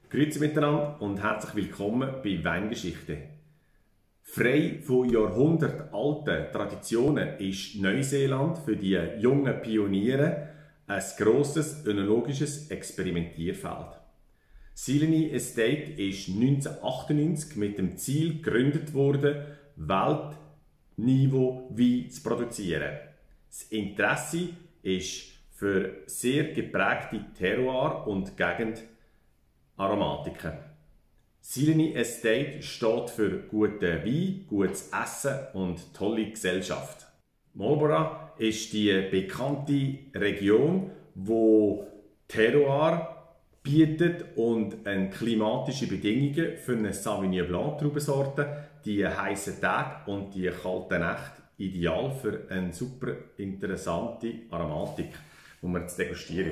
Grüezi miteinander und herzlich willkommen bei Weingeschichte. Frei von jahrhundertalten Traditionen ist Neuseeland für die jungen Pioniere ein grosses önologisches Experimentierfeld. Sileni Estate ist 1998 mit dem Ziel gegründet worden, Weltniveau Wein zu produzieren. Das Interesse ist für sehr geprägte Terroir- und Gegendaromatiken. Sileni Estate steht für guten Wein, gutes Essen und tolle Gesellschaft. Marlborough ist die bekannte Region, wo Terroir bietet und klimatische Bedingungen für eine Sauvignon Blanc Traubensorte, die heißen Tage und die kalten Nächte ideal für eine super interessante Aromatik, die wir jetzt degustieren.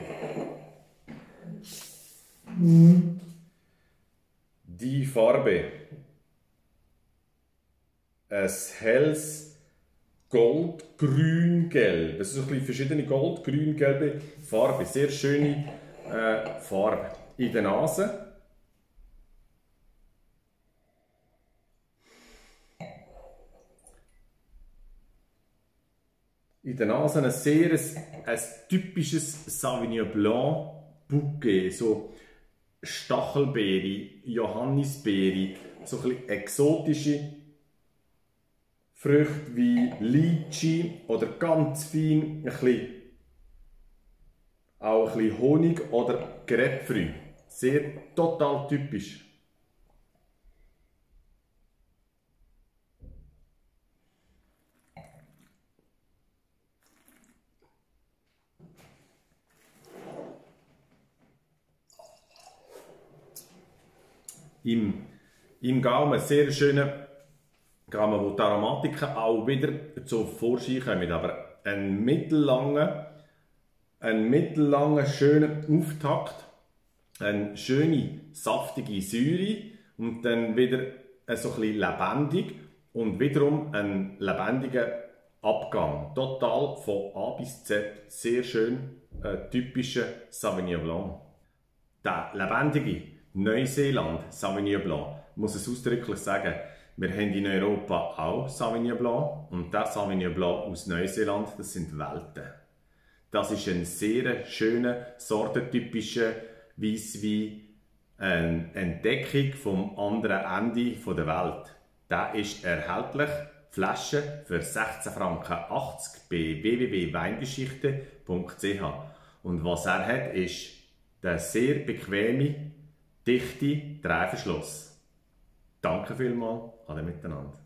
Die Farbe. Ein helles Gold-Grün-Gelb. Es sind so ein bisschen verschiedene Gold-Grün-Gelbe Farben. Sehr schöne Farbe. In der Nase. In der Nase ein sehr typisches Sauvignon Blanc Bouquet. So Stachelbeere, Johannisbeere, so ein bisschen exotische Früchte wie Lychee oder ganz fein auch ein bisschen Honig oder Grapefruit. Sehr total typisch. Im Gaumen sehr schöner Gaumen, wo die Aromatiken auch wieder zum Vorschein kommen. Aber ein mittellanger schöner Auftakt, eine schöne saftige Säure und dann wieder so ein bisschen lebendig und wiederum ein lebendiger Abgang. Total von A bis Z sehr schön typischer Sauvignon Blanc. Der lebendige Neuseeland Sauvignon Blanc, ich muss es ausdrücklich sagen, wir haben in Europa auch Sauvignon Blanc und der Sauvignon Blanc aus Neuseeland, das sind Welten. Das ist ein sehr schöner, sortentypischer Weisswein, eine Entdeckung vom anderen Ende der Welt. Der ist erhältlich, Flasche für 16,80 Franken bei www.weingeschichte.ch. Und was er hat, ist der sehr bequeme, dichte Drehverschluss. Danke vielmals, alle miteinander.